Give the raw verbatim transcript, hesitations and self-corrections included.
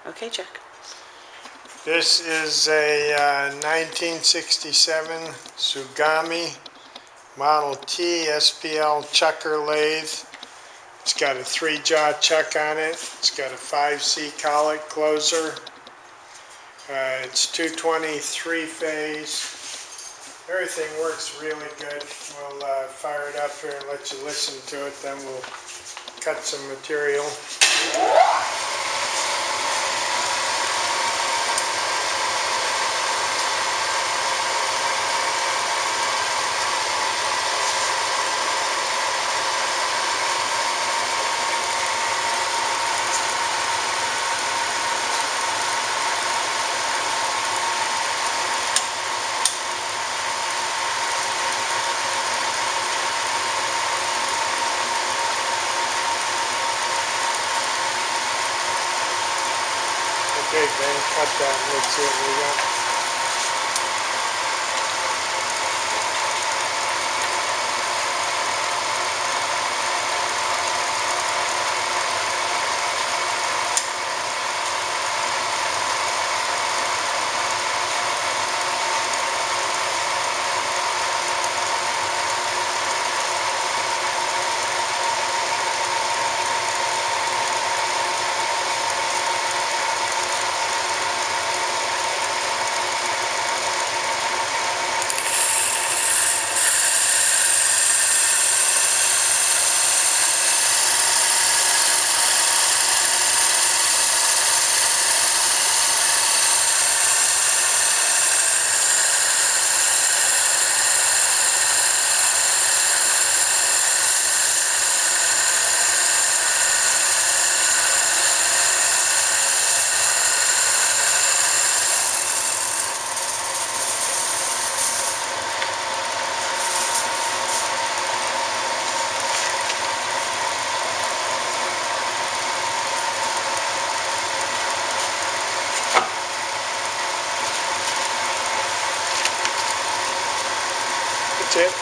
Okay, check. This is a uh, nineteen sixty-seven Tsugami Model T S P L chucker lathe. It's got a three-jaw chuck on it. It's got a five C collet closer. Uh, it's two twenty three-phase. Everything works really good. We'll uh, fire it up here and let you listen to it, then we'll cut some material. Okay, Ben, cut that. Let's see what we got. That's it.